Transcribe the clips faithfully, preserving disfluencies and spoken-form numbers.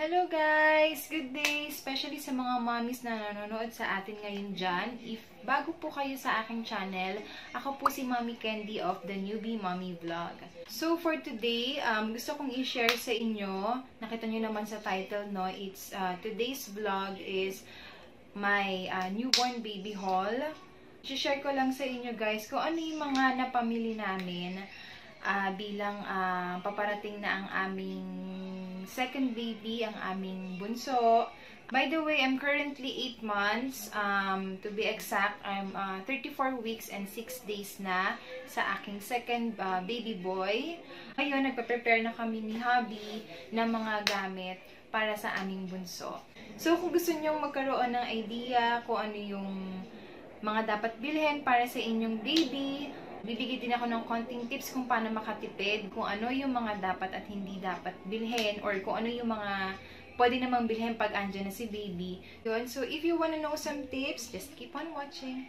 Hello guys! Good day! Especially sa mga mommies na nanonood sa atin ngayon dyan. If bago po kayo sa aking channel, ako po si Mommy Candy of the Newbie Mommy Vlog. So for today, um, gusto kong i-share sa inyo, nakita nyo naman sa title, no? It's, uh, today's vlog is my uh, newborn baby haul. I-share ko lang sa inyo guys kung ano yung mga napamili namin uh, bilang uh, paparating na ang aming second baby, ang aming bunso. By the way, I'm currently eight months. Um, to be exact, I'm uh, thirty-four weeks and six days na sa aking second uh, baby boy. Ngayon, nagpa-prepare na kami ni hubby ng mga gamit para sa aming bunso. So, kung gusto nyo magkaroon ng idea kung ano yung mga dapat bilhin para sa inyong baby, bibigyan din ako ng konting tips kung paano makatipid, kung ano yung mga dapat at hindi dapat bilhin, or kung ano yung mga pwede namang bilhin pag andyan na si baby. Yun. So, if you wanna know some tips, just keep on watching.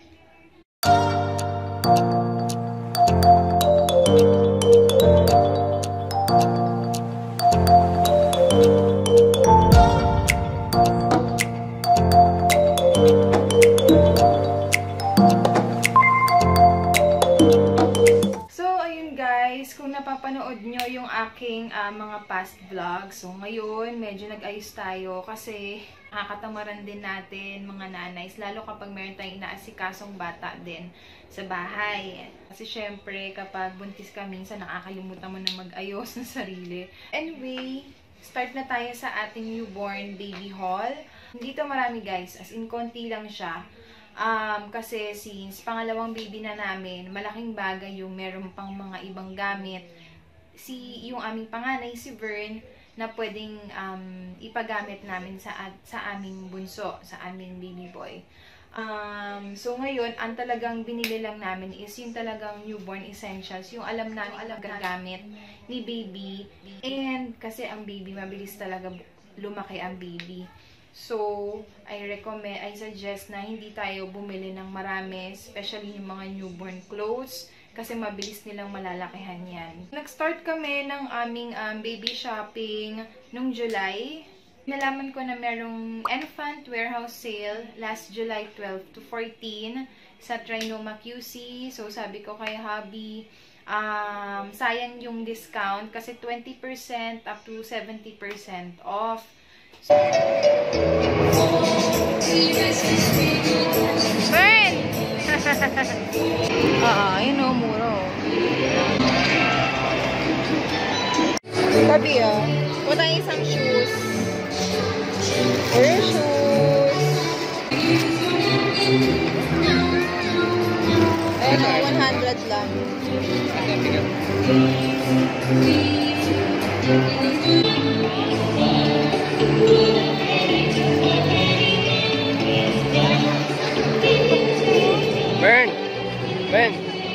Napapanood nyo yung aking uh, mga past vlogs. So, ngayon, medyo nag-ayos tayo kasi nakakatamaran din natin mga nanays, lalo kapag meron tayong inaasikasong bata din sa bahay. Kasi syempre, kapag buntis ka, minsan nakakalimutan mo na mag-ayos ng sarili. Anyway, start na tayo sa ating newborn baby haul. Hindi to marami guys, as in konti lang siya. Um, kasi since pangalawang baby na namin, malaking bagay yung meron pang mga ibang gamit. Si, yung aming panganay, si Vern, na pwedeng um, ipagamit namin sa, sa aming bunso, sa aming baby boy. Um, so ngayon, ang talagang binili lang namin is yung talagang newborn essentials, yung alam namin alam gagamit ni baby. And kasi ang baby, mabilis talaga lumaki ang baby. So, I recommend, I suggest na hindi tayo bumili ng marami, especially yung mga newborn clothes, kasi mabilis nilang malalakihan yan. Nag-start kami ng aming um, baby shopping nung July. Nalaman ko na merong infant warehouse sale last July twelve to fourteen sa Trinoma Q C. So, sabi ko kay hubby, um, sayang yung discount kasi twenty percent up to seventy percent off. Burn! Ah, yun o, mura o. Tabi ah. Huwag tayong isang shoes. Or shoes. Ayun o, one hundred lang. Burn! Burn!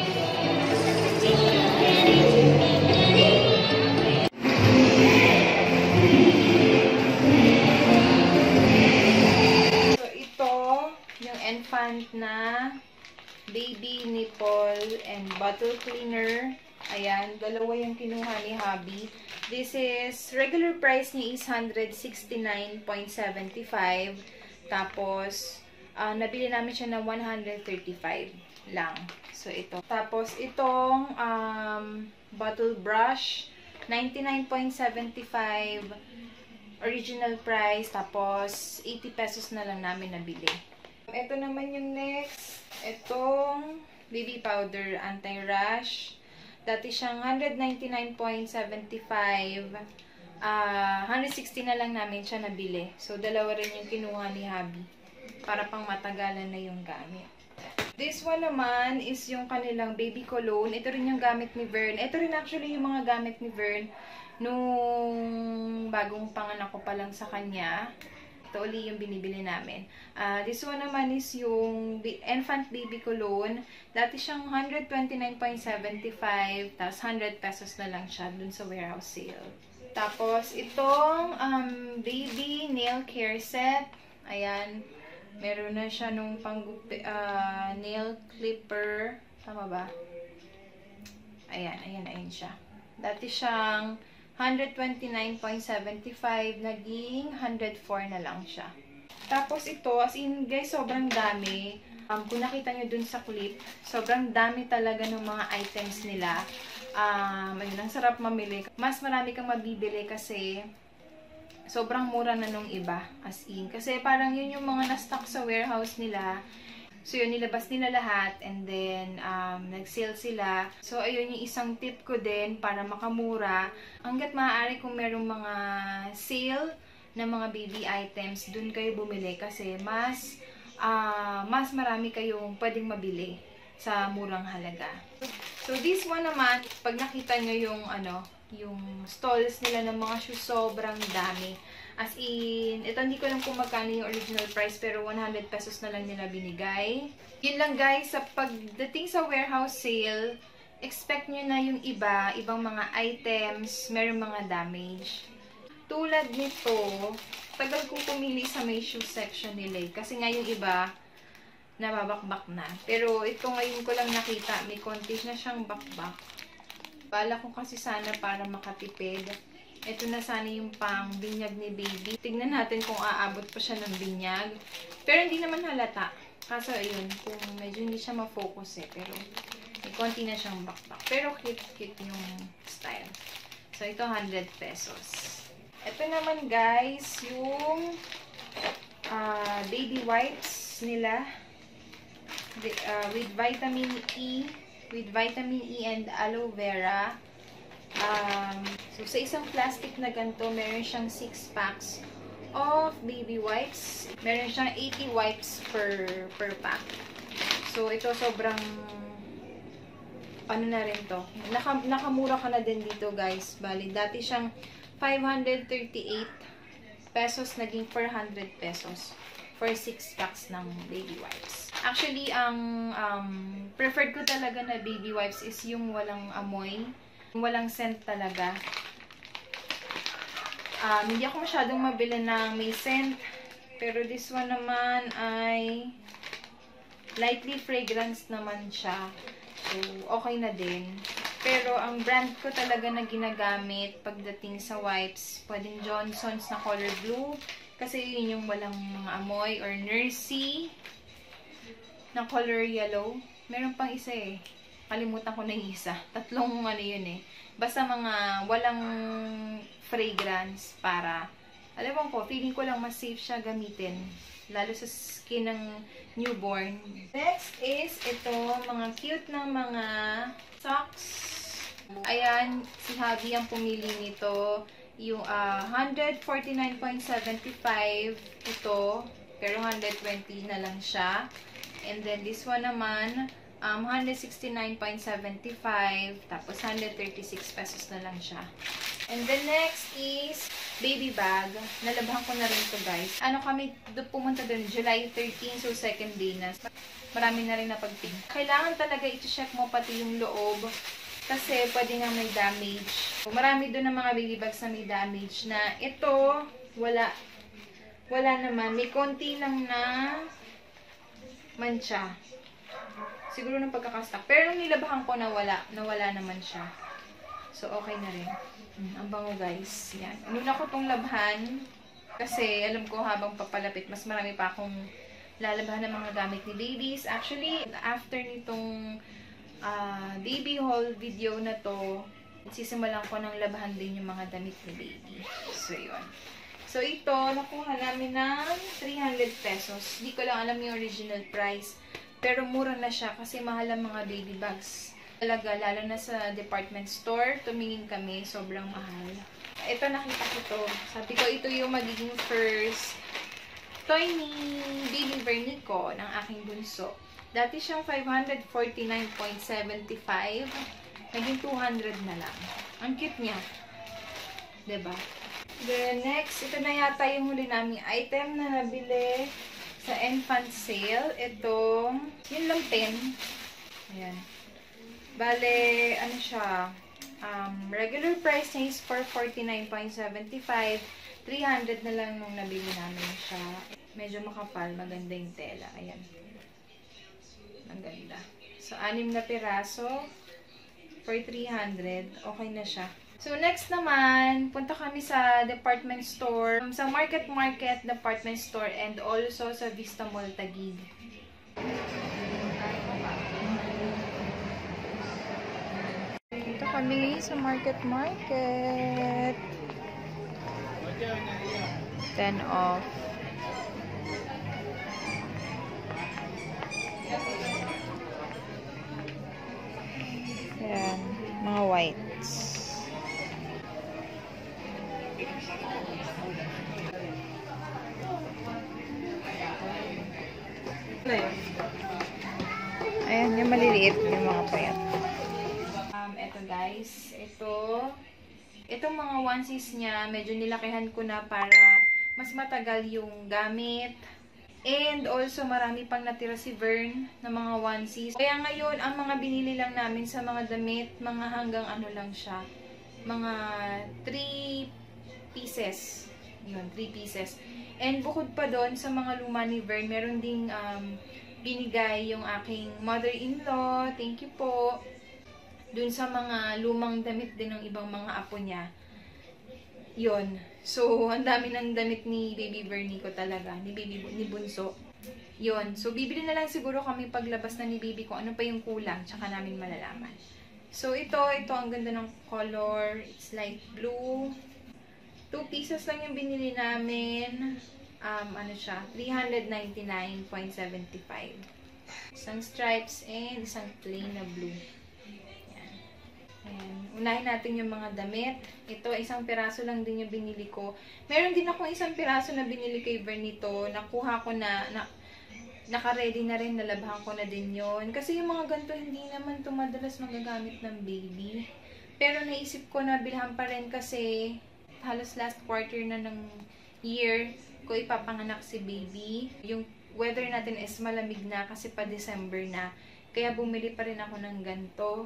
So, ito, yung infant na baby nipple and bottle cleaner. Ayan, dalawa yung kinuha ni hubby. This is, regular price niya is one hundred sixty-nine point seven five. Tapos, uh, nabili namin siya na one hundred thirty-five lang. So, ito. Tapos, itong um, bottle brush, ninety-nine point seven five. Original price. Tapos, eighty pesos na lang namin nabili. Ito naman yung next. Itong baby powder anti-rash. Dati siyang one hundred ninety-nine point seven five. Uh, one hundred sixty na lang namin siya nabili. So, dalawa rin yung kinuha ni hubby. Para pang matagalan na yung gamit. This one naman is yung kanilang baby cologne. Ito rin yung gamit ni Vern. Ito rin actually yung mga gamit ni Vern nung bagong panganak ko pa lang sa kanya. Ito uli yung binibili namin. Uh, this one naman is yung infant baby cologne. Dati siyang one hundred twenty-nine point seven five. Tapos one hundred pesos na lang siya dun sa warehouse sale. Tapos itong um, baby nail care set. Ayan. Meron na siya nung pang uh, nail clipper. Tama ba? Ayan, ayan, ayan siya. Dati siyang one twenty-nine seventy-five, naging one oh four na lang siya. Tapos ito, as in guys, sobrang dami. Um, kung nakita nyo dun sa clip, sobrang dami talaga ng mga items nila. Um, ayun, ang sarap mamili. Mas marami kang mabibili kasi sobrang mura na nung iba. As in. Kasi parang yun yung mga na-stock sa warehouse nila. So yun, nilabas nila lahat and then um, nag-sale sila. So ayun yung isang tip ko din para makamura. Hanggat maaari kung merong mga sale na mga baby items, dun kayo bumili kasi mas uh, mas marami kayong pwedeng mabili sa murang halaga. So this one naman, pag nakita nyo yung ano, yung stalls nila ng mga shoes, sobrang dami. As in, ito hindi ko lang kung magkano yung original price, pero one hundred pesos na lang nila binigay. Yun lang guys, sa pagdating sa warehouse sale, expect nyo na yung iba, ibang mga items, meron mga damage. Tulad nito, tagal kong pumili sa may shoe section nila eh. Kasi nga yung iba, nababakbak na. Pero ito ngayon ko lang nakita, may konti na siyang bakbak. Bala ko kasi sana para makatipid. Ito na sana yung pang binyag ni baby. Tignan natin kung aabot pa siya ng binyag. Pero hindi naman halata. Kaso ayun, kung medyo hindi siya ma-focus eh. Pero may konti na siyang bakbak. Pero cute-cute yung style. So ito one hundred pesos. Ito naman guys, yung uh, baby wipes nila uh, with vitamin E, with vitamin E and aloe vera. Um, so sa isang plastic na ganito, meron siyang six packs of baby wipes. Meron siyang eighty wipes per per pack. So ito sobrang ano na rin to. Naka, nakamura ka na din dito guys. Bali, dati siyang five hundred thirty-eight pesos, naging four hundred pesos for six packs ng baby wipes. Actually, ang um, preferred ko talaga na baby wipes is yung walang amoy, yung walang scent talaga. Um, hindi ako masyadong mabili ng may scent, pero this one naman ay lightly fragrance naman siya. So, okay na din. Pero, ang brand ko talaga na ginagamit pagdating sa wipes, pwedeng Johnson's na color blue. Kasi yun yung walang mga amoy. Or Nursey na color yellow. Meron pang isa eh. Kalimutan ko na yung isa. Tatlong ano yun eh. Basta mga walang fragrance para, alam ko, feeling ko lang mas safe siya gamitin. Lalo sa skin ng newborn. Next is ito, mga cute na mga socks. Ayan, si Javi ang pumili nito. Yung uh, one forty-nine seventy-five ito. Pero one twenty na lang siya. And then this one naman, um, one sixty-nine seventy-five. Tapos one thirty-six pesos na lang siya. And then next is baby bag. Nalabahan ko na rin to guys. Ano kami pumunta dun? July thirteen, so second day na. Marami na rin napag-ping. Kailangan talaga i-check mo pati yung loob. Kasi pwede nga may damage. So, marami doon ng mga baby bags na may damage na ito, wala. Wala naman. May konti lang na mancha. Siguro ng pagkakastock. Pero nung nilabahan ko na wala. Nawala naman siya. So, okay na rin. Hmm, ang bango guys. Yan. Nuna ko tong labhan. Kasi alam ko habang papalapit, mas marami pa akong lalabahan ng mga gamit ni babies. Actually, after nitong uh, baby haul video na to, sisimulan ko ng labahan din yung mga damit ni baby. So, yun. So, ito, nakuha namin ng three hundred pesos. Hindi ko lang alam yung original price. Pero mura na siya kasi mahal ang mga baby bags. Talaga, lalo na sa department store, tumingin kami, sobrang mahal. Ito, nakita ko to. Sabi ko, ito yung magiging first toy ni baby Bernie ko, ng aking bunso. Dati siyang five forty-nine seventy-five. Naging two hundred na lang. Ang cute niya. Diba? Then, next, ito na yata yung huli naming item na nabili sa infant sale. Ito, yun lang ten. Ayan. Bale, ano siya, um, regular price niya is four forty-nine seventy-five. three hundred na lang nung nabili namin siya. Medyo makapal, maganda yung tela. Ayan. Ang ganda. So, anim na piraso for three hundred. Okay na siya. So, next naman, punta kami sa department store, sa Market Market department store, and also sa Vista Mall Taguig. Dito kami sa Market Market. ten off. Ayan, mga whites. Ayan, yung maliliit, yung mga payat. Um, eto guys, ito, itong mga onesies niya, medyo nilakihan ko na para mas matagal yung gamit. And also, marami pang natira si Vern na mga onesies. Kaya ngayon, ang mga binili lang namin sa mga damit, mga hanggang ano lang siya, mga three pieces. Yun, three pieces. And bukod pa doon, sa mga luma ni Vern, meron ding um, binigay yung aking mother-in-law. Thank you po. Doon sa mga lumang damit din ng ibang mga apo niya. Yun. So, ang dami ng damit ni Baby Bernie ko talaga. Ni Baby ni Bunso. Yun. So, bibili na lang siguro kami paglabas na ni Baby ko ano pa yung kulang. Tsaka namin malalaman. So, ito. Ito ang ganda ng color. It's light blue. Two pieces lang yung binili namin. Um, ano siya? three ninety-nine seventy-five. Isang stripes and isang plain na blue. Ayan. Ayan. Unahin natin yung mga damit. Ito, isang piraso lang din yung binili ko. Meron din akong isang piraso na binili kay Vernito. Nakuha ko na, na naka-ready na rin. Nalabhan ko na din yon. Kasi yung mga ganito, hindi naman ito madalas magagamit ng baby. Pero naisip ko na bilhan pa rin kasi halos last quarter na ng year ko ipapanganak si baby. Yung weather natin is malamig na kasi pa December na. Kaya bumili pa rin ako ng ganito.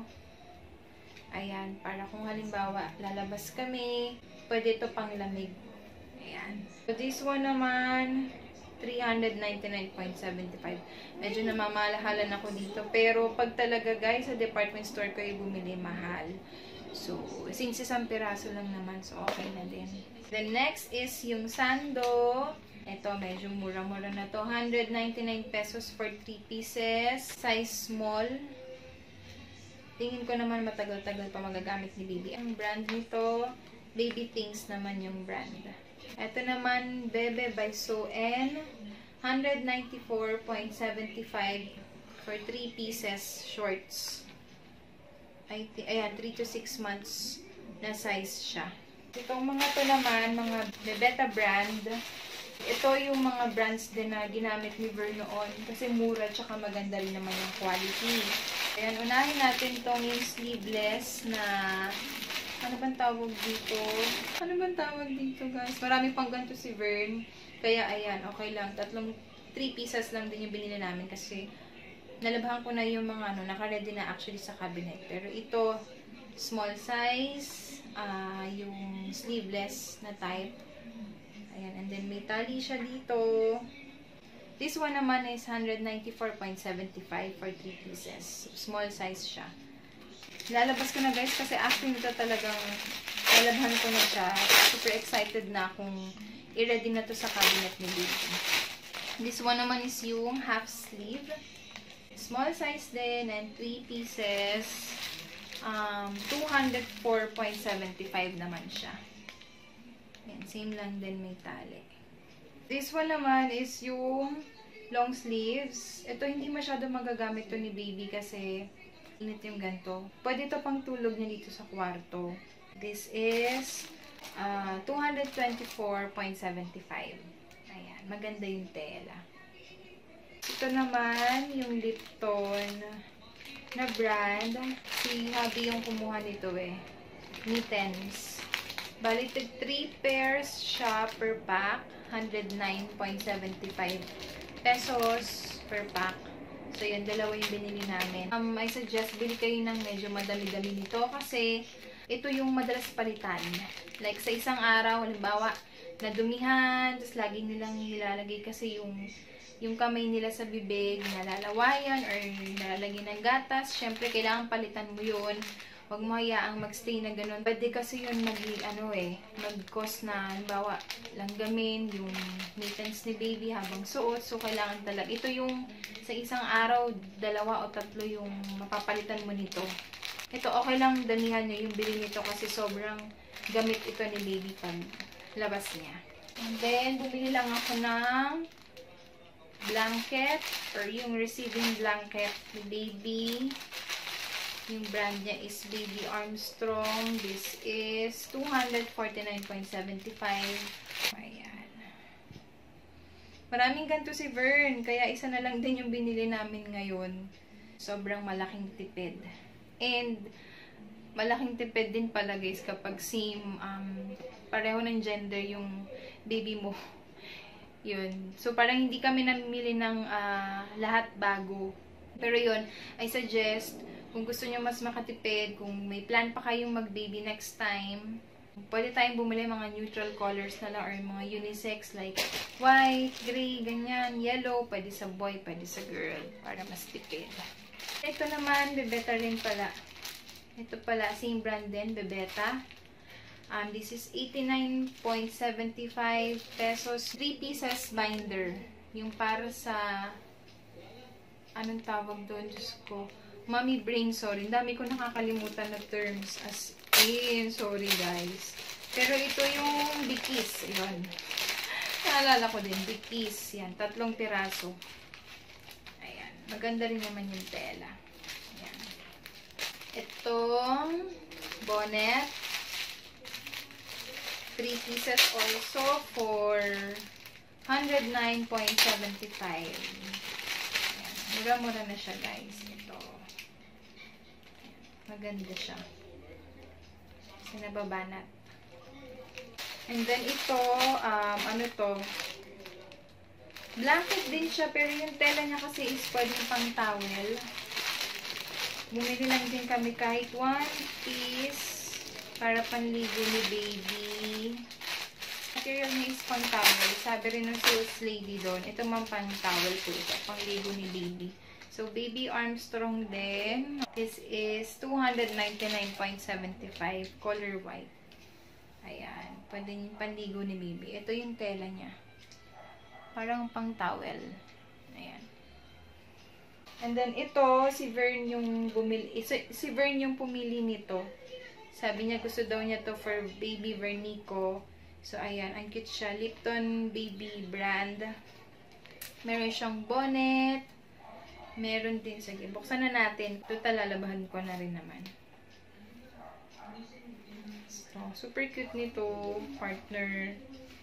Ayan, para kung halimbawa lalabas kami, pwede ito pang lamig. Ayan. So this one naman, three ninety-nine seventy-five. Medyo namamalahalan ako dito. Pero pag talaga guys, sa department store kayo bumili, mahal. So, since isang piraso lang naman, so okay na din. The next is yung sando. Ito, medyo mura-mura na to. one ninety-nine pesos for three pieces. Size small. Tingin ko naman matagal-tagal pa magagamit ni Baby. Ang brand nito, Baby Things naman yung brand. Ito naman, Bebe by Soen. one ninety-four seventy-five for three pieces shorts. I ayan, three to six months na size siya. Itong mga to naman, mga Bebeta brand. Ito yung mga brands din na ginamit ni Ver noon. Kasi mura, tsaka maganda rin naman yung quality. Ayan, unahin natin tong yung sleeveless na, ano bang tawag dito? Ano bang tawag dito guys? Marami pang ganito si Vern. Kaya ayan, okay lang. Tatlong, three pieces lang din yung binili namin kasi nalabhan ko na yung mga ano, naka-ready na actually sa cabinet. Pero ito, small size, uh, yung sleeveless na type. Ayan, and then may tali siya dito. This one naman is one ninety-four seventy-five for three pieces. Small size siya. Lalabas ko na guys kasi after nito talagang nalabhan ko na siya. Super excited na kung i-ready na to sa cabinet ni Baby. This one naman is yung half sleeve. Small size din and three pieces. Um, two oh four seventy-five naman siya. Yan, same lang din may tali. This one naman is yung long sleeves. Ito hindi masyado magagamit to ni Baby kasi init yung ganito. Pwede ito pang tulog niya dito sa kwarto. This is uh, two twenty-four seventy-five. Ayan, maganda yung tela. Ito naman, yung Lipton na brand. Si Habi yung kumuha nito eh. Mittens. Bali, three pairs siya per pack. one oh nine seventy-five pesos per pack. So, yun, dalawa yung binili namin. Um, I suggest, bili kayo ng medyo madami-dami nito kasi ito yung madalas palitan. Like, sa isang araw, halimbawa, nadumihan, tapos lagi nilang nilalagay kasi yung yung kamay nila sa bibig, nalalawayan or nalalagay ng gatas. Syempre, kailangan palitan mo yun. Huwag mo hayaang magstay na ganun. Pwede kasi yun mag, ano eh, mag-cause na, halimbawa, langgamin, yung maintenance ni baby habang suot. So, kailangan talaga. Ito yung sa isang araw, dalawa o tatlo yung mapapalitan mo nito. Ito, okay lang damihan nyo yung bili nito kasi sobrang gamit ito ni baby pag labas niya. And then, bumili lang ako ng blanket or yung receiving blanket ni baby. Yung brand niya is Baby Armstrong. This is two hundred forty-nine seventy-five. Ayan. Maraming ganito si Vern. Kaya isa na lang din yung binili namin ngayon. Sobrang malaking tipid. And malaking tipid din pala guys kapag same, um, pareho ng gender yung baby mo. Yun. So, parang hindi kami namili ng uh, lahat bago. Pero yun, I suggest, kung gusto nyo mas makatipid, kung may plan pa kayong mag-baby next time, pwede tayong bumili mga neutral colors na lang or mga unisex like white, gray, ganyan, yellow. Pwede sa boy, pwede sa girl para mas tipid. Ito naman, Bebeta rin pala. Ito pala, same brand din, Bebeta. Um, this is eighty-nine seventy-five pesos. three pieces binder. Yung para sa, anong tawag doon? Diyos ko. Mommy brain, sorry. Dami ko nakakalimutan na terms. As in, sorry guys. Pero ito yung bikis. Yun. Naalala ko din, bikis. Yan, tatlong piraso. Ayan. Maganda rin naman yung tela. Ayan. Itong bonnet. Three pieces also for one hundred nine seventy-five. Mura-mura na siya, guys. Ito. Maganda siya. Kasi nababanat. And then ito, um, ano to? Blanket din siya, pero yung tela niya kasi is pwedeng pang towel. Bumili lang din kami kahit one piece para panligo ni baby. Material niya is pang towel. Sabi rin ng sales lady doon, ito man pang towel po ito, pang ligo ni baby. So, Baby Armstrong din. This is two hundred ninety-nine seventy-five, color white. Ayan. Pwede yung panligo ni baby. Ito yung tela niya. Parang pang towel. Ayan. And then, ito, si Vern yung bumili. Si Vern yung pumili nito. Sabi niya, gusto daw niya to for baby Vernico. So, ayan. Ang cute siya. Lipton Baby brand. Meron siyang bonnet. Meron din. Sige, buksan na natin. Total, lalabahan ko na rin naman. So, super cute nito. Partner.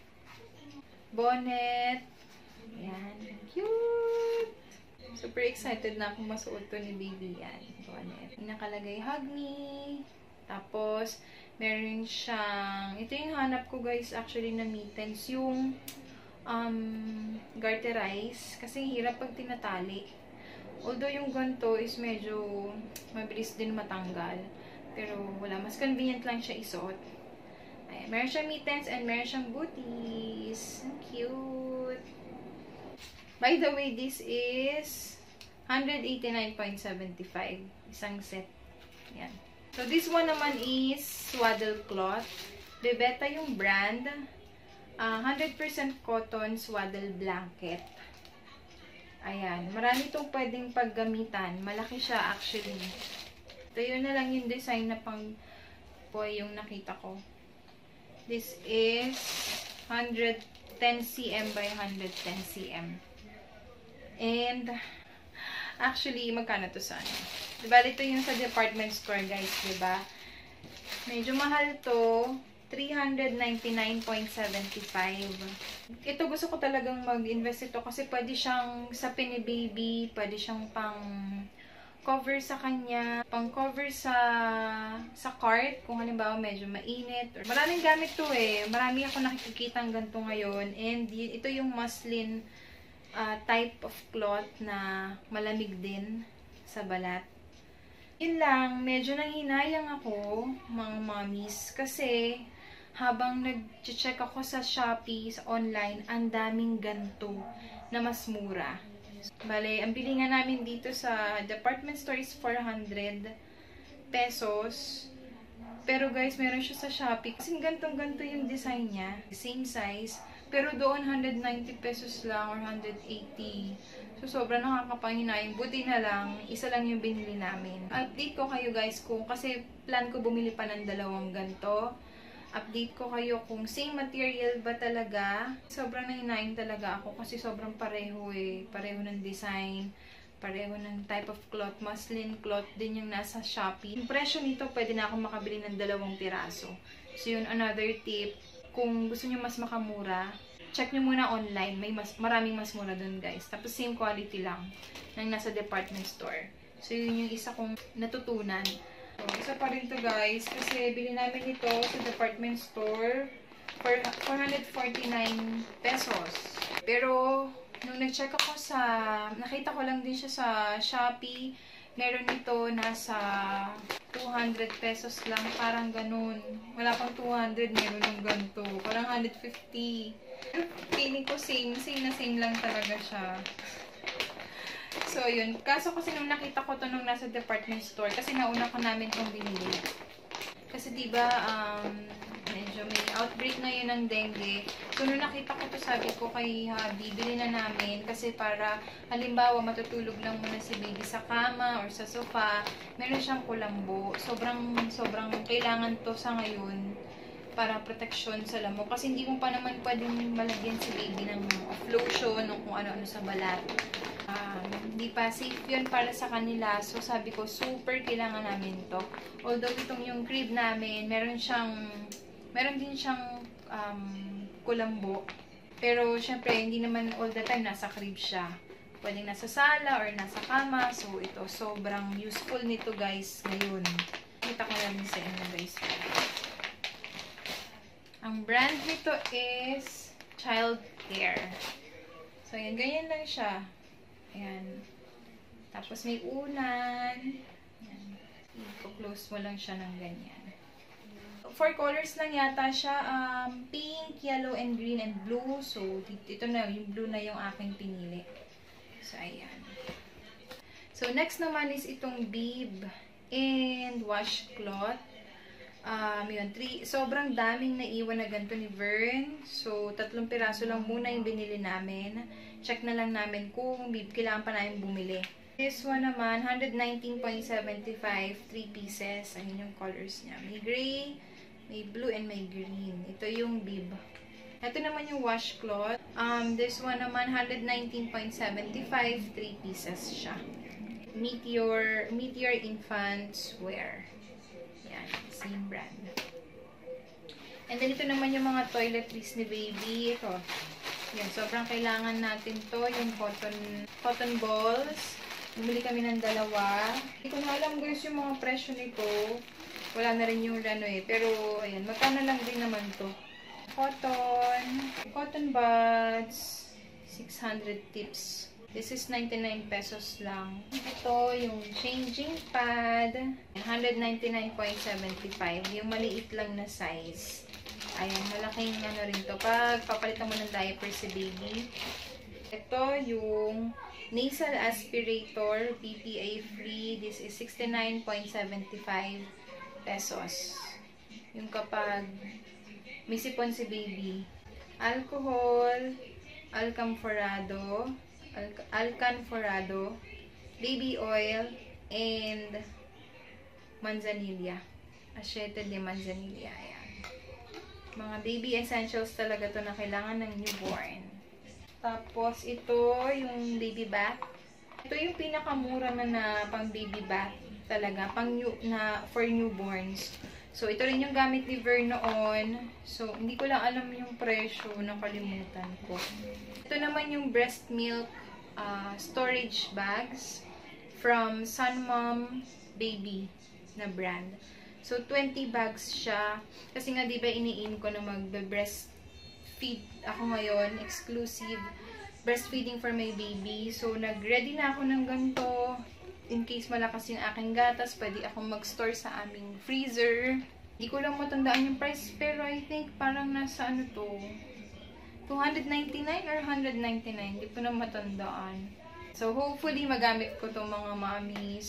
Bonnet. Ayan. Cute. Super excited na akong masuot to ni baby. Yan. Bonnet. Nakalagay, hug me. Tapos, meron siyang, ito yung hanap ko guys, actually na mittens, yung um, garterize, kasi hirap pag tinatali. Although yung ganito is medyo mabilis din matanggal, pero wala, mas convenient lang siya isuot. Ayan, meron siyang mittens and meron siyang booties. Ang cute! By the way, this is one hundred eighty-nine seventy-five, isang set. Ayan. So, this one naman is swaddle cloth. Bebeta yung brand. Uh, one hundred percent cotton swaddle blanket. Ayan. Marami itong pwedeng paggamitan. Malaki siya actually. Ito yun na lang yung design na pang boy yung nakita ko. This is one hundred ten centimeters by one hundred ten centimeters. And actually, magkano to sa ano? Diba, ito yung sa department store, guys, diba? Medyo mahal to. three hundred ninety-nine seventy-five. Ito, gusto ko talagang mag-invest ito kasi pwede siyang sa ni baby, pwede siyang pang cover sa kanya, pang cover sa sa cart, kung halimbawa medyo mainit. Or, maraming gamit to eh. Marami ako nakikita ng ganito ngayon. And ito yung muslin uh, type of cloth na malamig din sa balat. Yun lang, medyo nanghinayang ako, mga mommies, kasi habang nag-check ako sa Shopee, sa online, ang daming ganito na mas mura. Bale, ang bili nga namin dito sa department store is four hundred. pesos. Pero guys, meron siya sa Shopee. Kasi gantong-ganto yung design niya. Same size. Pero doon, one hundred ninety pesos lang or one hundred eighty. So, sobrang nakakapanghinayin. Buti na lang, isa lang yung binili namin. Update ko kayo guys kung, kasi plan ko bumili pa ng dalawang ganto. Update ko kayo kung same material ba talaga. Sobrang nahinayin talaga ako kasi sobrang pareho eh. Pareho ng design. Pareho ng type of cloth. Muslin cloth din yung nasa Shopee. Yung presyo nito, pwede na akong makabili ng dalawang piraso. So, yun, another tip. Kung gusto nyo mas makamura, check nyo muna online. May mas, maraming mas mura dun, guys. Tapos, same quality lang ng nasa department store. So, yun yung isa kong natutunan. So, isa pa rin to, guys. Kasi, bili namin ito sa department store for four hundred forty-nine pesos. Pero, nung nag-check ako sa, nakita ko lang din siya sa Shopee, meron ito nasa two hundred pesos lang, parang ganun. Wala pang two hundred, meron ng ganito. Parang one hundred fifty. Feeling ko same, same na same lang talaga siya. So, yun. Kaso kasi nung nakita ko to nung nasa department store, kasi nauna ko namin itong binili. Kasi diba, um, medyo may outbreak ngayon ng dengue. So, nung nakita ko to, sabi ko kay hubby, bili na namin. Kasi para, halimbawa, matutulog lang muna si baby sa kama or sa sofa, meron siyang kulambo. Sobrang, sobrang kailangan to sa ngayon para protection sa lamok. Kasi hindi mo pa naman pwedeng malagyan si baby ng lotion o kung ano-ano sa balat. Um, hindi pa safe yun para sa kanila. So, sabi ko, super kailangan namin to. Although, itong yung crib namin, meron siyang, meron din siyang um, kulambo. Pero, syempre, hindi naman all the time nasa crib siya. Pwedeng nasa sala or nasa kama. So, ito, sobrang useful nito, guys, ngayon. Kita ko lang sa inyo, guys. Ang brand nito is Child Care. So, yan, ganyan lang siya. Ayan. Tapos may unan. Ayan. I-close mo lang siya ng ganyan. Four colors lang yata siya. Um, pink, yellow, and green, and blue. So, ito na. Yung blue na yung aking pinili. So, ayan. So, next naman is itong bib and washcloth. Um, yun, three, sobrang daming naiwan na ganito ni Vern. So, tatlong piraso lang muna yung binili namin. Check na lang namin kung bib, kailangan pa namin bumili. This one naman, one nineteen seventy-five, three pieces. Ayun yung colors niya. May gray, may blue, and may green. Ito yung bib. Ito naman yung washcloth. Um, this one naman, one nineteen seventy-five, three pieces siya. Meteor, Meteor Infants Wear. Yan, same brand. And then, ito naman yung mga toiletries ni baby. Ito. Yan, sobrang kailangan natin to. Yung cotton, cotton balls. Bumili kami ng dalawa. Hindi ko na alam guys yung mga presyo nito. Wala na rin yung ano eh. Pero, ayan, magkano lang din naman to. Cotton. Cotton buds. six hundred tips. This is ninety-nine pesos lang. Ito, yung changing pad. one ninety-nine seventy-five. Yung maliit lang na size. Ayan, malaking ano rin to. Pag papalitan mo ng diaper si baby. Ito, yung nasal aspirator. P P A free. This is sixty-nine seventy-five pesos. Yung kapag may sipon si baby. Alcohol. Alcamforado. Al Alcanforado, baby oil, and manzanilla. Acetate de manzanilla. Ayan. Mga baby essentials talaga to na kailangan ng newborn. Tapos, ito yung baby bath. Ito yung pinakamura na na pang baby bath talaga. Pang new, na for newborns. So, ito rin yung gamit ni Vern noon. So, hindi ko lang alam yung presyo. Nakalimutan ko. Ito naman yung breast milk uh, storage bags from Sunmom Baby na brand. So, twenty bags siya. Kasi nga, di ba, iniin ko na mag-breastfeed ako ngayon. Exclusive breastfeeding for my baby. So, nag-ready na ako ng ganito. In case malakas yung aking gatas, pwede akong mag-store sa aming freezer. Hindi ko lang matandaan yung price, pero I think parang nasa ano to, two ninety-nine or one ninety-nine. Hindi ko na matandaan. So, hopefully, magamit ko itong mga mommies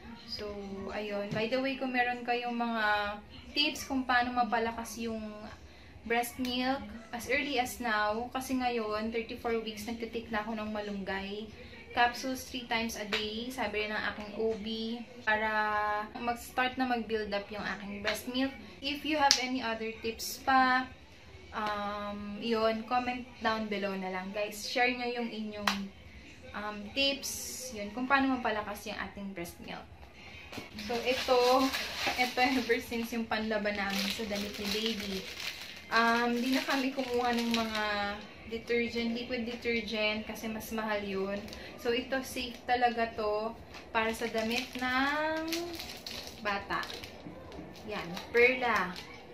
So, ayun. By the way, kung meron kayong mga tips kung paano mapalakas yung breast milk as early as now, kasi ngayon, thirty-four weeks, nagtitik na ako ng malunggay. Capsules three times a day, sabi rin ng aking O B, para mag-start na mag-build up yung aking breast milk. If you have any other tips pa, um, yun, comment down below na lang. Guys, share nyo yung inyong um, tips, yun, kung paano mapalakas yung ating breast milk. So, ito, ito ever since yung panlaban namin sa damit ni baby. Um, di na kami kumuha ng mga detergent, liquid detergent, kasi mas mahal yun. So, ito, safe talaga to para sa damit ng bata. Yan, Perla.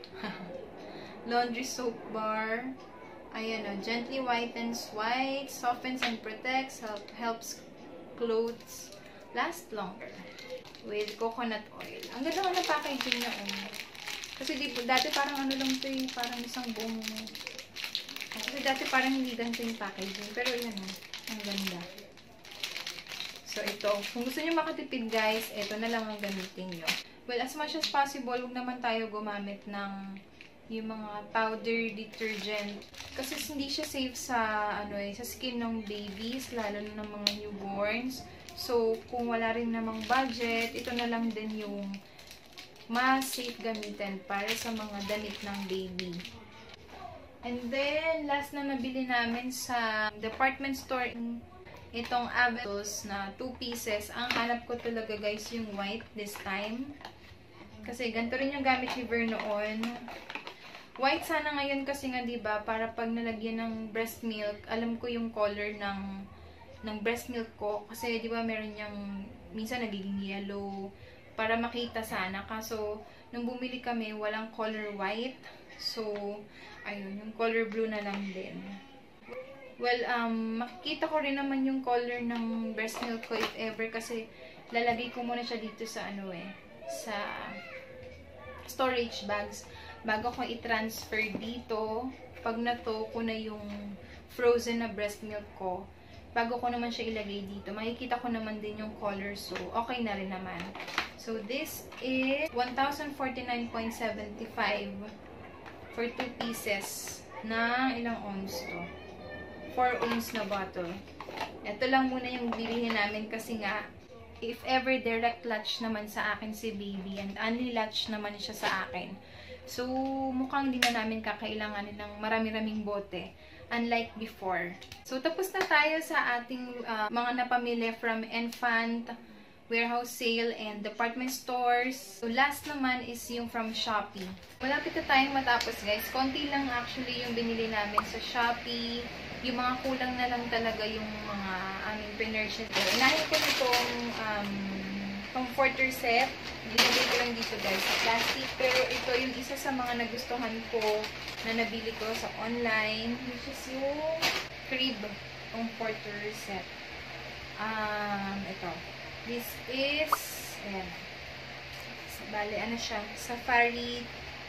Laundry soap bar. Ayan o, gently whitens white, softens and protects, help, helps clothes last longer. With coconut oil. Ang ganda nga na packaging niya, oh. Kasi di, dati parang ano lang ito yung parang isang buong... Kasi dati parang hindi ganito yung packaging. Pero yan, oh. Ang ganda. So, ito. Kung gusto nyo makatipid, guys, ito na lang ang gamitin nyo. Well, as much as possible, huwag naman tayo gumamit ng yung mga powder detergent. Kasi hindi siya safe sa, ano eh, sa skin ng babies, lalo na ng mga newborns. So, kung wala rin namang budget, ito na lang din yung mas safe gamitin para sa mga damit ng baby. And then, last na nabili namin sa department store, itong Aventos na two pieces. Ang hanap ko talaga, guys, yung white this time. Kasi ganito rin yung gamit ni Ver noon. White sana ngayon kasi nga, diba, para pag nalagyan ng breast milk, alam ko yung color ng ng breast milk ko. Kasi, di ba, meron niyang, minsan nagiging yellow, para makita sana. Kaso, nung bumili kami, walang color white. So, ayun, yung color blue na lang din. Well, um, makikita ko rin naman yung color ng breast milk ko if ever, kasi lalagay ko muna siya dito sa, ano eh, sa storage bags, bago ko i-transfer dito. Pag nato ko na yung frozen na breast milk ko, bago ko naman siya ilagay dito, makikita ko naman din yung color, so okay na rin naman. So, this is one thousand forty-nine point seven five for two pieces na ilang ounce to? four ounce na bottle. Ito lang muna yung bilihin namin kasi nga, if ever direct latch naman sa akin si baby and unlatch naman siya sa akin. So, mukhang di na namin kakailanganin ng marami-raming bote. Unlike before. So, tapos na tayo sa ating uh, mga napamili from Enfant, warehouse sale, and department stores. So, last naman is yung from Shopee. Malapit na tayong matapos, guys. Konti lang actually yung binili namin sa Shopee. Yung mga kulang na lang talaga yung mga aming pinurchase. Inahin ko nitong um, comforter set. Nilagay ko lang dito, guys, sa plastic. Pero ito yung isa sa mga nagustuhan ko na nabili ko sa online, which is yung crib comforter set. Um, ito. This is, ayan. Bale, ano siya? Safari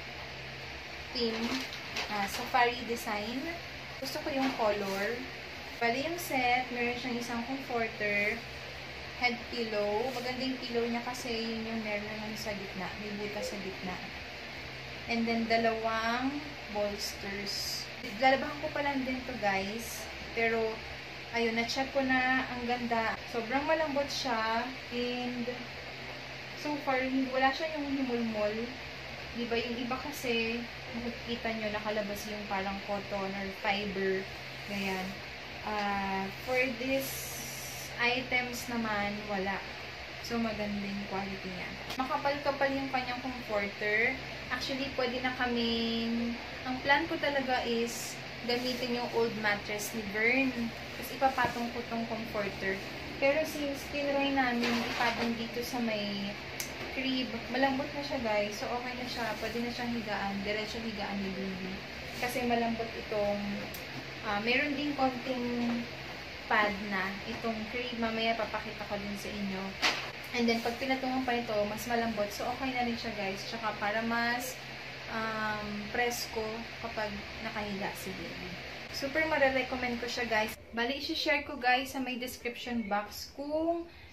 theme. Uh, safari design. Gusto ko yung color. Bale, yung set, meron siyang isang comforter, head pillow. Maganda yung pillow niya kasi yun yung meron naman sa gitna. May butas sa gitna. And then, dalawang bolsters. Lalabahan ko pa lang din to, guys. Pero, ayun, na-check ko na. Ang ganda. Sobrang malambot siya. And, so far, wala siya yung himulmol. Diba, yung iba kasi, makikita nyo, nakalabas yung parang cotton or fiber. Ganyan. Uh, for this items naman, wala. So, maganda yung quality niya. Makapal-kapal yung kanyang comforter. Actually, pwede na kaming... Ang plan ko talaga is gamitin yung old mattress ni Vern. Tapos, ipapatong ko tong comforter. Pero since tinry namin ipatong dito sa may crib, malambot na siya, guys. So, okay na siya. Pwede na siyang higaan. Diretso higaan ni baby. Kasi malambot itong... Uh, meron din konting pad na itong crib. Mamaya papakita ko din sa inyo. And then, pag pinatungan pa ito, mas malambot. So, okay na rin siya, guys. Tsaka para mas um, presko kapag nakahiga si baby. Super mare-recommend ko siya, guys. Bali, isi-share ko, guys, sa may description box kung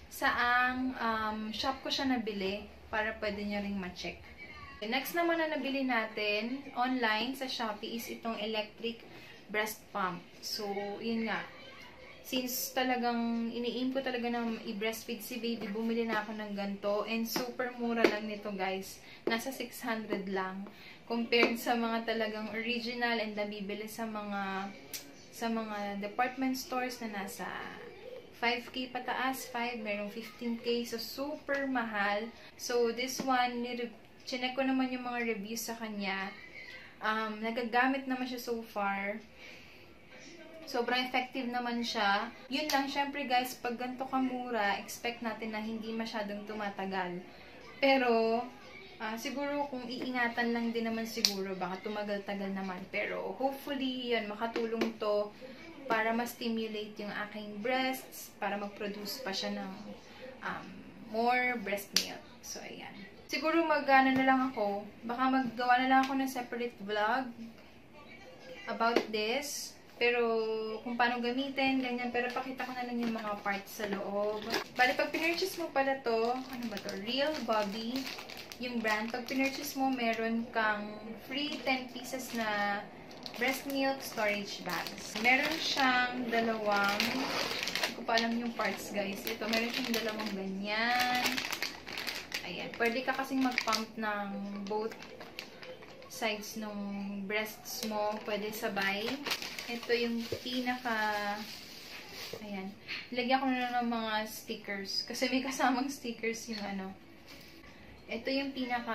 saang um, shop ko siya nabili para pwede nyo ring ma-check. Next naman na nabili natin online sa Shopee is itong electric breast pump. So, yun nga. Since talagang ini-aim ko talaga na i-breastfeed si baby, bumili na ako ng ganito. And super mura lang nito guys. Nasa six hundred lang. Compared sa mga talagang original and nabibili sa mga sa mga department stores na nasa five K pataas, five, merong fifteen K. So, super mahal. So, this one, chinek ko naman yung mga reviews sa kanya. Um, nagagamit naman siya so far. Sobrang effective naman siya. Yun lang, syempre guys, pag ganito kamura, expect natin na hindi masyadong tumatagal. Pero, uh, siguro kung iingatan lang din naman siguro, baka tumagal-tagal naman. Pero, hopefully, yun, makatulong to para ma-stimulate yung aking breasts, para mag-produce pa siya ng um, more breast milk. So, ayan. Siguro mag-ano na lang ako, baka maggawa na lang ako ng separate vlog about this. Pero, kung paano gamitin, ganyan. Pero, pakita ko na lang yung mga parts sa loob. Bali, pag pinurchase mo pala to, ano ba to? Real Bobby, yung brand. Pag pinurchase mo, meron kang free ten pieces na breast milk storage bags. Meron siyang dalawang, hindi ko pa alam yung parts, guys. Ito, meron siyang dalawang ganyan. Ayan. Pwede ka kasing mag-pump ng both sides ng breasts mo. Pwede sabay. Ito yung pinaka, ayan, lagyan ko na ng mga stickers, kasi may kasamang stickers yung ano. Ito yung pinaka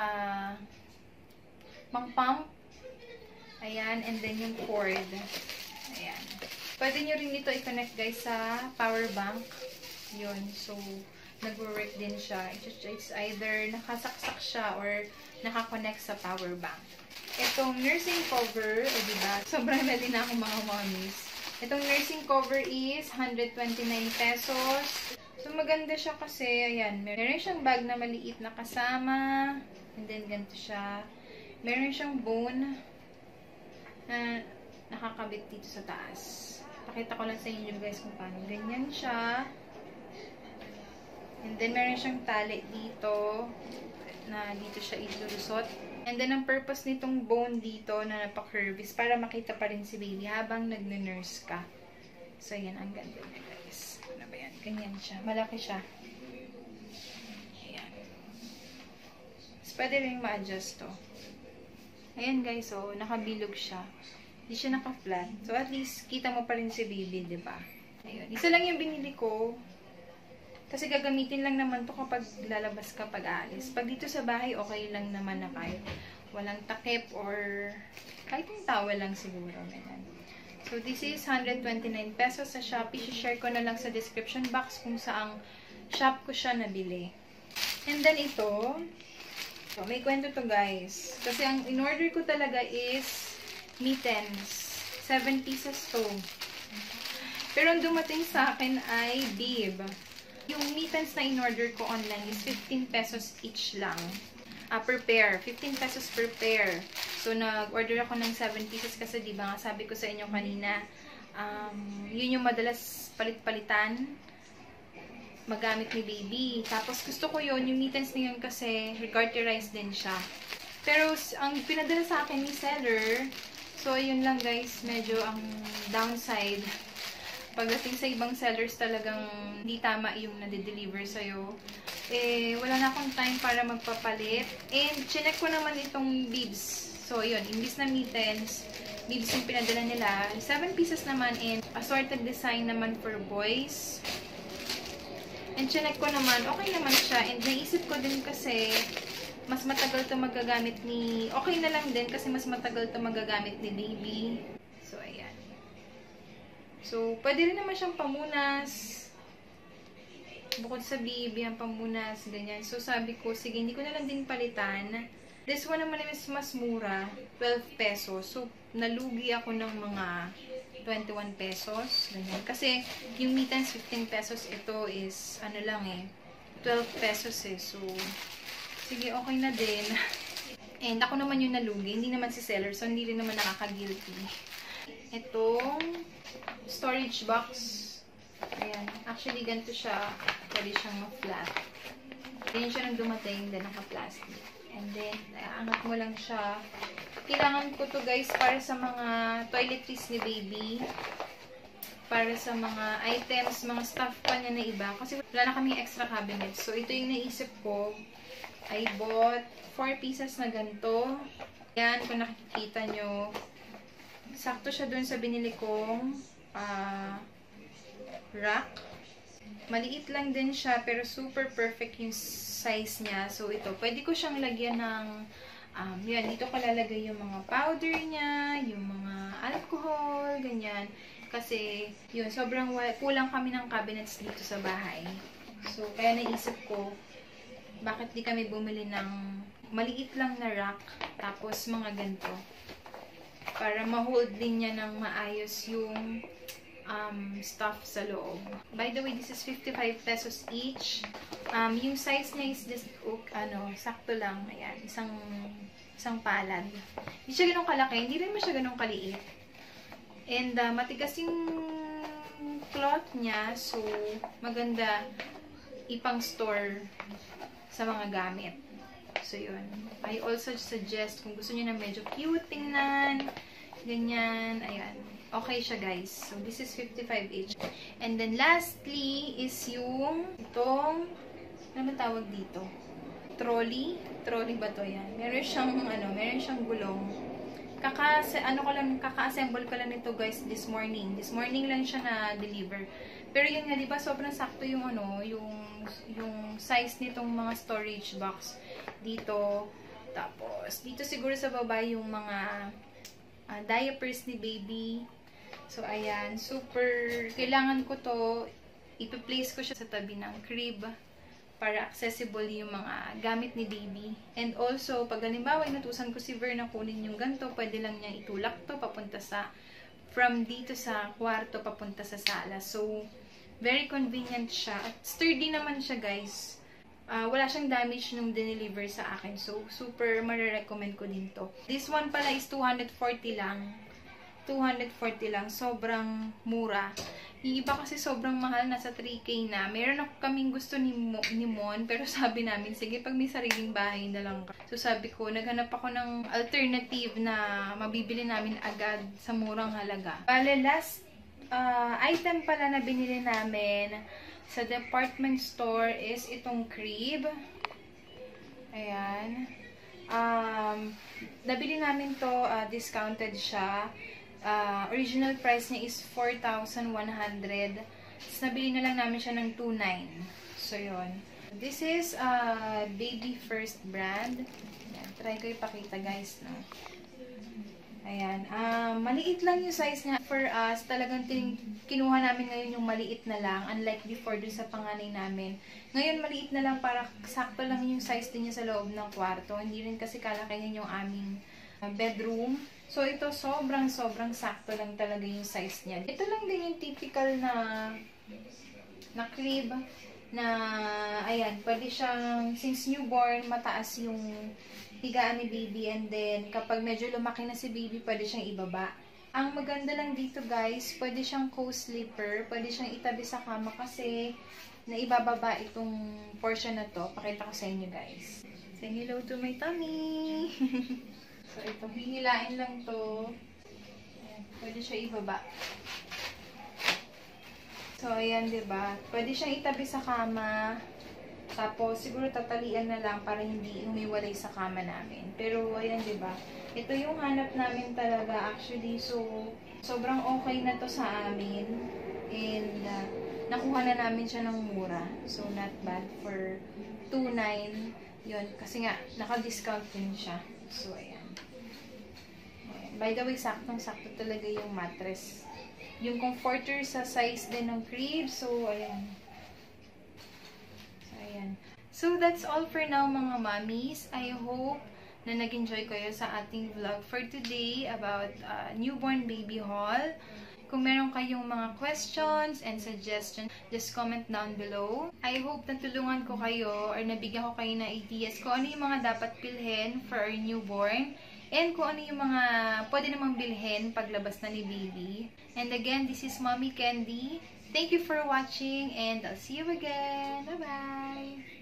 pang pump, ayan, and then yung cord, ayan. Pwede nyo rin dito i-connect guys sa power bank, yun, so, nag-work din siya. It's either nakasaksak siya or nakakonect sa power bank. Itong nursing cover, o diba, sobrang nali na akong mga mommies. Itong nursing cover is one hundred twenty-nine pesos. So, maganda siya kasi, ayan, meron siyang bag na maliit na kasama. And then, ganito siya. Meron siyang bone na nakakabit dito sa taas. Pakita ko lang sa inyo guys kung paano. Ganyan siya. And then, meron siyang tali dito na dito siya ilulusot. And then, ang purpose nitong bone dito na napaka-curve is para makita pa rin si baby habang nagne-nurse ka. So, yan. Ang ganda niya, guys. Ano ba yan? Ganyan siya. Malaki siya. Ayan. So, pwede rin ma-adjust to. Ayan, guys. So, nakabilog siya. Hindi siya naka-flat. So, at least, kita mo pa rin si baby, diba? Ayun. Isa lang yung binili ko. Kasi gagamitin lang naman to kapag lalabas ka pag aalis. Pag dito sa bahay, okay lang naman na kahit walang takip or kahit yung towel lang siguro. Ganyan. So, this is one hundred twenty-nine pesos sa Shopee. Share ko na lang sa description box kung saang shop ko siya nabili. And then ito, so, may kwento to guys. Kasi ang in-order ko talaga is mittens. seven pieces to. Pero ang dumating sa akin ay bib. Yung mittens na in-order ko online is fifteen pesos each lang. Uh, per pair. fifteen pesos per pair. So, nag-order ako ng seven pieces kasi di ba nga sabi ko sa inyo kanina, um, yun yung madalas palit-palitan magamit ni baby. Tapos, gusto ko yun. Yung mittens na yun kasi regardterized din siya. Pero, ang pinadala sa akin ni seller, so, yun lang guys, medyo ang downside. Pagdating sa ibang sellers talagang hindi tama yung nade-deliver sa'yo. Eh, wala na akong time para magpapalit. And, chinek ko naman itong bibs. So, yun. Imbis na mittens, bibs yung pinadala nila. seven pieces naman and assorted design naman for boys. And, chinek ko naman, okay naman siya. And, naisip ko din kasi, mas matagal to magagamit ni... Okay na lang din kasi mas matagal to magagamit ni baby. So, ayan. So, pwede rin naman siyang pamunas. Bukod sa baby, ang pamunas, ganyan. So, sabi ko, sige, hindi ko na lang din palitan. This one naman is mas mura, twelve pesos. So, nalugi ako ng mga twenty-one pesos. Ganyan. Kasi, yung mittens, fifteen pesos. Ito is, ano lang eh, twelve pesos eh. So, sige, okay na din. And ako naman yung nalugi. Hindi naman si seller. So, hindi rin naman nakaka-guilty. Itong storage box Ayan. Actually, ganito siya. Pwede siyang ma-flat. Ganyan siya nang dumating, then naka-plastic. And then, angat mo lang siya. Kailangan ko to guys para sa mga toiletries ni baby. Para sa mga items, mga stuff pa niya na iba. Kasi wala na kaming extra cabinet. So, ito yung naisip ko. I bought four pieces na ganito. Yan, kung nakikita nyo. Sakto siya dun sa binili kong uh, rack. Maliit lang din siya, pero super perfect yung size niya. So, ito, pwede ko siyang lagyan ng, um, yan, dito ko lalagay yung mga powder niya, yung mga alcohol, ganyan. Kasi, yun, sobrang kulang kami ng cabinets dito sa bahay. So, kaya naisip ko, bakit di kami bumili ng maliit lang na rack, tapos mga ganito. Para ma-hold din niya ng maayos yung Um, stuff sa loob. By the way, this is fifty-five pesos each. Um, yung size niya is just, uh, ano, sakto lang. Ayan, isang, isang palad. Hindi siya ganun kalaki. Hindi rin mo siya ganun kaliit. And, uh, matigas yung cloth niya. So, maganda ipang store sa mga gamit. So, yun. I also suggest, kung gusto niyo na medyo cute tingnan, ganyan, ayan. Okay siya, guys. So, this is fifty-five each. And then, lastly, is yung itong, ano ba tawag dito? Trolley. Trolley ba to yan? Meron siyang, ano, meron siyang gulong. Kaka, ano ko lang, kaka-assemble ko lang nito, guys, this morning. This morning lang siya na-deliver. Pero yun nga, di ba, sobrang sakto yung, ano, yung, yung size nitong mga storage box dito. Tapos, dito siguro sa baba yung mga uh, diapers ni baby. So, ayan. Super, kailangan ko to, ipi-place ko siya sa tabi ng crib para accessible yung mga gamit ni baby. And also, pag halimbawa, inutusan ko si Ver na kunin yung ganito, pwede lang niya itulak to papunta sa, from dito sa kwarto, papunta sa sala. So, very convenient siya. At sturdy naman siya, guys. Uh, wala siyang damage nung dineliver sa akin. So, super marirecommend ko din to. This one pala is two hundred forty lang. two hundred forty lang. Sobrang mura. Yung iba kasi sobrang mahal. Nasa three K na. Meron ako kaming gusto ni, Mo, ni Mon. Pero sabi namin, sige, pag may sariling bahay na lang. So, sabi ko, naghanap ako ng alternative na mabibili namin agad sa murang halaga. Bale, last uh, item pala na binili namin sa department store is itong crib. Ayan. Um, nabili namin to, uh, discounted siya. Uh, original price niya is four thousand one hundred. Tapos nabili na lang namin siya ng two thousand nine. So, yun. This is uh, Baby First brand. Ayan. Try ko ipakita, guys, no? Ayan. Um, maliit lang yung size niya. For us, talagang tining, kinuha namin ngayon yung maliit na lang. Unlike before dun sa panganay namin. Ngayon, maliit na lang para sakto lang yung size din niya sa loob ng kwarto. Hindi rin kasi kalakayin yung aming uh, bedroom. So, ito sobrang sobrang sakto lang talaga yung size niya. Ito lang din yung typical na na crib na, ayan, pwede siyang, since newborn, mataas yung higaan ni baby, and then, kapag medyo lumaki na si baby, pwede siyang ibaba. Ang maganda lang dito, guys, pwede siyang co-sleeper, pwede siyang itabi sa kama kasi naibababa itong portion na to. Pakita ko sa inyo, guys. Say hello to my tummy! So, ito, hinilain lang to. Ayan, pwede siya ibaba. So, ayan, diba? Pwede siyang itabi sa kama. Tapos, siguro tatalian na lang para hindi umiwalay sa kama namin. Pero, ayan, diba? Ito yung hanap namin talaga, actually. So, sobrang okay na to sa amin. And, uh, nakuha na namin siya ng mura. So, not bad for two thousand nine. Yun, kasi nga, naka-discount din siya. So, ayan. By the way, saktong-sakto talaga yung mattress. Yung comforter sa size din ng crib. So, ayan. So, ayan. So, that's all for now, mga mommies. I hope na nag-enjoy kayo sa ating vlog for today about uh, newborn baby haul. Kung meron kayong mga questions and suggestions, just comment down below. I hope na tulungan ko kayo or nabigyan ko kayo ng ideas kung ano yung mga dapat pilhin for our newborn. And kung ano yung mga pwede namang bilhin paglabas na ni baby. And again, this is Mommy Candy. Thank you for watching and I'll see you again. Bye-bye!